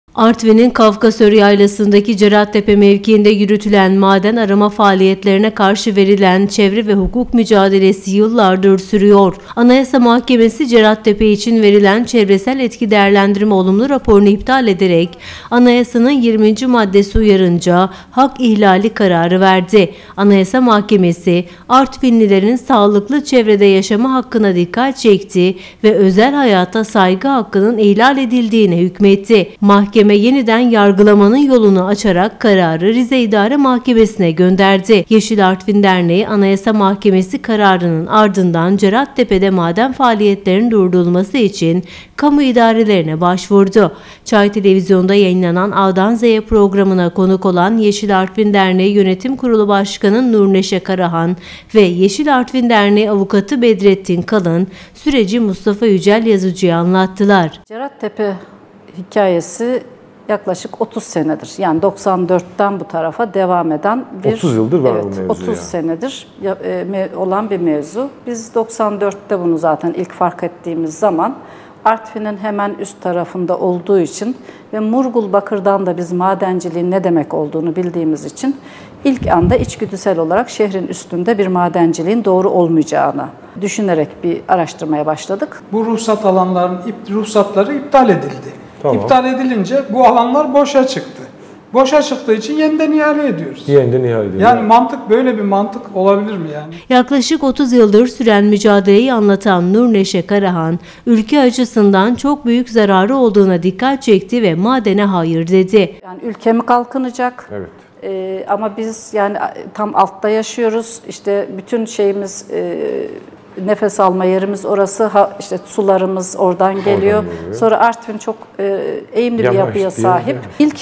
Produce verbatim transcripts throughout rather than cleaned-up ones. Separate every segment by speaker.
Speaker 1: Artvin'in Kafkasör Yaylası'ndaki Cerattepe mevkiinde yürütülen maden arama faaliyetlerine karşı verilen çevre ve hukuk mücadelesi yıllardır sürüyor. Anayasa Mahkemesi Cerattepe için verilen çevresel etki değerlendirme olumlu raporunu iptal ederek anayasanın yirminci maddesi uyarınca hak ihlali kararı verdi. Anayasa Mahkemesi Artvinlilerin sağlıklı çevrede yaşama hakkına dikkat çekti ve özel hayata saygı hakkının ihlal edildiğine hükmetti. Mahkeme Mahkeme yeniden yargılamanın yolunu açarak kararı Rize İdare Mahkemesi'ne gönderdi. Yeşil Artvin Derneği Anayasa Mahkemesi kararının ardından Cerattepe'de maden faaliyetlerinin durdurulması için kamu idarelerine başvurdu. Çay Televizyonu'nda yayınlanan A'dan Z'ye programına konuk olan Yeşil Artvin Derneği Yönetim Kurulu Başkanı Nurneşe Karahan ve Yeşil Artvin Derneği Avukatı Bedrettin Kalın süreci Mustafa Yücel Yazıcı'ya anlattılar.
Speaker 2: Cerattepe hikayesi yaklaşık otuz senedir. Yani doksan dörtten bu tarafa devam eden bir...
Speaker 3: otuz yıldır var
Speaker 2: evet,
Speaker 3: bu mevzu
Speaker 2: otuz
Speaker 3: ya.
Speaker 2: senedir olan bir mevzu. Biz doksan dörtte bunu zaten ilk fark ettiğimiz zaman Artvin'in hemen üst tarafında olduğu için ve Murgul Bakır'dan da biz madenciliğin ne demek olduğunu bildiğimiz için ilk anda içgüdüsel olarak şehrin üstünde bir madenciliğin doğru olmayacağını düşünerek bir araştırmaya başladık.
Speaker 4: Bu ruhsat alanların ruhsatları iptal edildi. Tamam. İptal edilince bu alanlar boşa çıktı. Boşa çıktığı için yeniden ihale ediyoruz.
Speaker 3: Yeniden ihale ediyoruz.
Speaker 4: Yani mantık böyle bir mantık olabilir mi yani?
Speaker 1: Yaklaşık otuz yıldır süren mücadeleyi anlatan Nurneşe Karahan, ülke açısından çok büyük zararı olduğuna dikkat çekti ve madene hayır dedi.
Speaker 2: Yani ülke mi kalkınacak?
Speaker 3: Evet.
Speaker 2: Ee, ama biz yani tam altta yaşıyoruz. İşte bütün şeyimiz... E, nefes alma yerimiz orası, işte sularımız oradan geliyor. Oradan geliyor. Sonra Artvin çok e, eğimli Yamaç bir yapıya sahip. Yani. İlk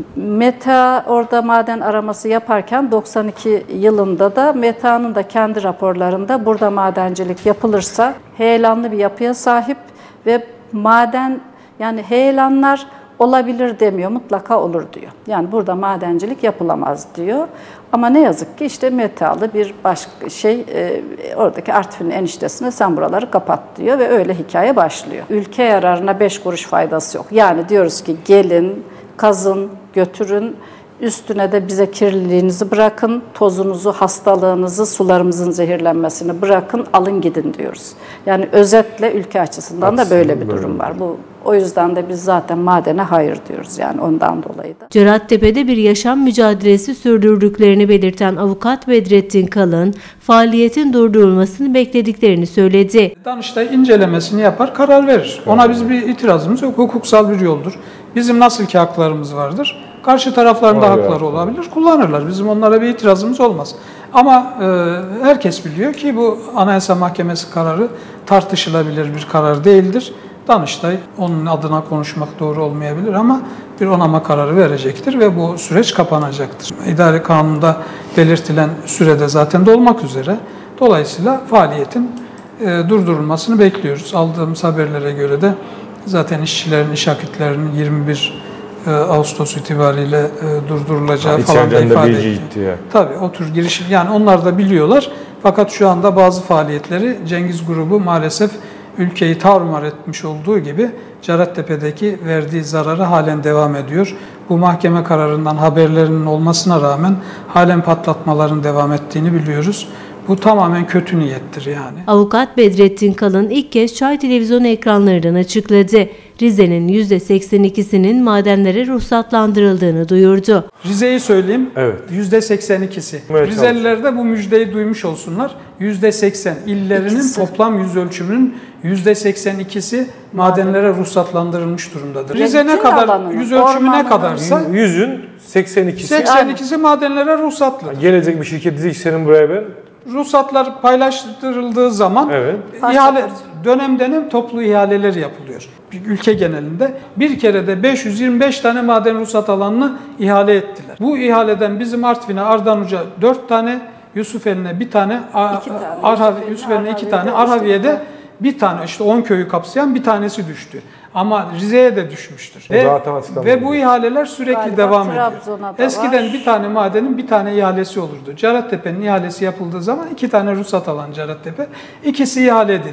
Speaker 2: META orada maden araması yaparken doksan iki yılında da META'nın da kendi raporlarında burada madencilik yapılırsa heyelanlı bir yapıya sahip ve maden yani heyelanlar olabilir demiyor, mutlaka olur diyor. Yani burada madencilik yapılamaz diyor. Ama ne yazık ki işte metalı bir başka şey, e, oradaki Artvin'in eniştesine sen buraları kapat diyor ve öyle hikaye başlıyor. Ülke yararına beş kuruş faydası yok. Yani diyoruz ki gelin, kazın, götürün, üstüne de bize kirliliğinizi bırakın, tozunuzu, hastalığınızı, sularımızın zehirlenmesini bırakın, alın gidin diyoruz. Yani özetle ülke açısından Aslında da böyle bir durum var. Bu o yüzden de biz zaten madene hayır diyoruz yani ondan dolayı da.
Speaker 1: Cerattepe'de bir yaşam mücadelesi sürdürdüklerini belirten avukat Bedrettin Kalın, faaliyetin durdurulmasını beklediklerini söyledi.
Speaker 4: Danıştay incelemesini yapar, karar verir. Ona biz bir itirazımız yok, hukuksal bir yoldur. Bizim nasıl ki haklarımız vardır, karşı tarafların da hakları olabilir, kullanırlar. Bizim onlara bir itirazımız olmaz. Ama e, herkes biliyor ki bu Anayasa Mahkemesi kararı tartışılabilir bir karar değildir. Danıştay onun adına konuşmak doğru olmayabilir ama bir onama kararı verecektir ve bu süreç kapanacaktır. İdare kanununda belirtilen sürede zaten dolmak üzere. Dolayısıyla faaliyetin e, durdurulmasını bekliyoruz. Aldığımız haberlere göre de zaten işçilerin, iş akitlerinin yirmi bir Ağustos itibariyle e, durdurulacağı ha, falan da ifade ediyor. Tabii o tür girişim yani onlar da biliyorlar. Fakat şu anda bazı faaliyetleri Cengiz Grubu maalesef ülkeyi tarumar etmiş olduğu gibi Cerattepe'deki verdiği zararı halen devam ediyor. Bu mahkeme kararından haberlerinin olmasına rağmen halen patlatmaların devam ettiğini biliyoruz. Bu tamamen kötü niyettir yani.
Speaker 1: Avukat Bedrettin Kalın ilk kez Çay Televizyonu ekranlarından açıkladı. Rize'nin yüzde seksen ikisinin madenlere ruhsatlandırıldığını duyurdu.
Speaker 4: Rize'yi söyleyeyim,
Speaker 3: evet.
Speaker 4: yüzde seksen ikisi. Evet, Rizeliler de bu müjdeyi duymuş olsunlar. yüzde seksen illerinin İkisi. toplam yüz ölçümünün yüzde seksen ikisi madenlere ruhsatlandırılmış durumdadır. Rize ne kadar, alanını, yüz ölçümü ne kadarsa
Speaker 3: yüzün seksen ikisi.
Speaker 4: seksen ikisi madenlere ruhsatlı.
Speaker 3: Gelecek bir şirket diyecek senin buraya ben.
Speaker 4: Ruhsatlar paylaştırıldığı zaman evet. ihale, dönem dönem toplu ihaleler yapılıyor. Ülke genelinde bir kere de beş yüz yirmi beş tane maden ruhsat alanını ihale ettiler. Bu ihaleden bizim Artvin'e Ardanuca dört tane, Yusufeli'ne bir tane, Arhavi, Yusufeli'ne iki tane, Arhavi'ye bir tane işte on köyü kapsayan bir tanesi düştü. Ama Rize'ye de düşmüştür. Ve, ve bu ihaleler sürekli Galiba devam ediyor. Eskiden var. bir tane madenin bir tane ihalesi olurdu. Cerattepe'nin ihalesi yapıldığı zaman iki tane ruhsat alan Cerattepe, ikisi ihale edildi.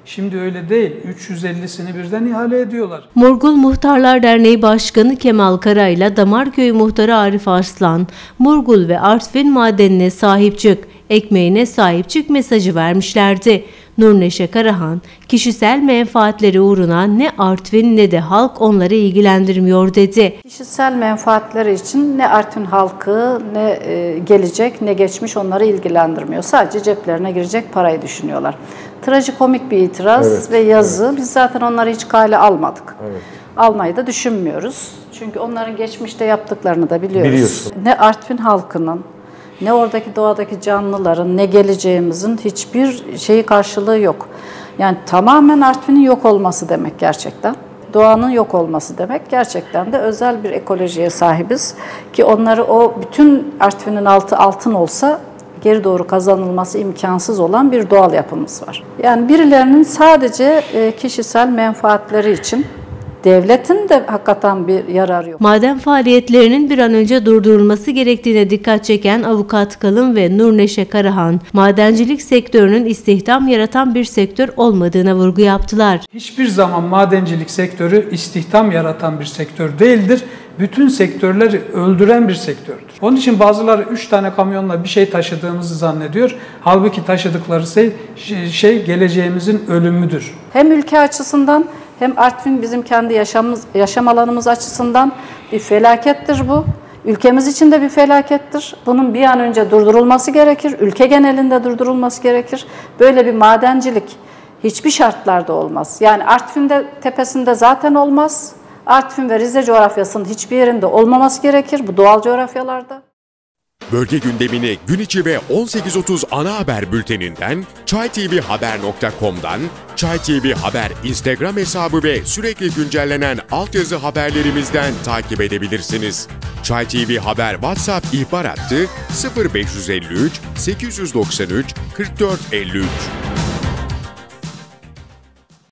Speaker 4: Şimdi öyle değil. üç yüz ellisini birden ihale ediyorlar.
Speaker 1: Murgul Muhtarlar Derneği Başkanı Kemal Kara ile Damarköy Muhtarı Arif Arslan, Murgul ve Artvin madenine sahip çık, ekmeğine sahip çık mesajı vermişlerdi. Nurneşe Karahan, kişisel menfaatleri uğruna ne Artvin ne de halk onları ilgilendirmiyor dedi.
Speaker 2: Kişisel menfaatleri için ne Artvin halkı, ne e, gelecek, ne geçmiş onları ilgilendirmiyor. Sadece ceplerine girecek parayı düşünüyorlar. Trajikomik bir itiraz evet, ve yazı. Evet. Biz zaten onları hiç kale almadık. Evet. Almayı da düşünmüyoruz. Çünkü onların geçmişte yaptıklarını da biliyoruz. Biliyorsun. Ne Artvin halkının, ne oradaki doğadaki canlıların, ne geleceğimizin hiçbir şeyi karşılığı yok. Yani tamamen Artvin'in yok olması demek gerçekten. Doğanın yok olması demek. Gerçekten de özel bir ekolojiye sahibiz. Ki onları o bütün Artvin'in altı altın olsa geri doğru kazanılması imkansız olan bir doğal yapımız var. Yani birilerinin sadece kişisel menfaatleri için devletin de hakikaten bir yararı yok.
Speaker 1: Maden faaliyetlerinin bir an önce durdurulması gerektiğine dikkat çeken Avukat Kalın ve Nurneşe Karahan, madencilik sektörünün istihdam yaratan bir sektör olmadığına vurgu yaptılar.
Speaker 4: Hiçbir zaman madencilik sektörü istihdam yaratan bir sektör değildir. Bütün sektörleri öldüren bir sektördür. Onun için bazıları üç tane kamyonla bir şey taşıdığımızı zannediyor. Halbuki taşıdıkları şey, şey geleceğimizin ölümüdür.
Speaker 2: Hem ülke açısından hem Artvin bizim kendi yaşamımız, yaşam alanımız açısından bir felakettir bu. Ülkemiz için de bir felakettir. Bunun bir an önce durdurulması gerekir. Ülke genelinde durdurulması gerekir. Böyle bir madencilik hiçbir şartlarda olmaz. Yani Artvin'de tepesinde zaten olmaz. Artvin ve Rize coğrafyasının hiçbir yerinde olmaması gerekir bu doğal coğrafyalarda.
Speaker 5: Bölge gündemini gün içi ve on sekiz otuz ana haber bülteninden, çaytvhaber nokta com'dan, Çay T V Haber Instagram hesabı ve sürekli güncellenen altyazı haberlerimizden takip edebilirsiniz. Çay T V Haber WhatsApp ihbar hattı sıfır beş yüz elli üç sekiz yüz doksan üç kırk dört elli üç.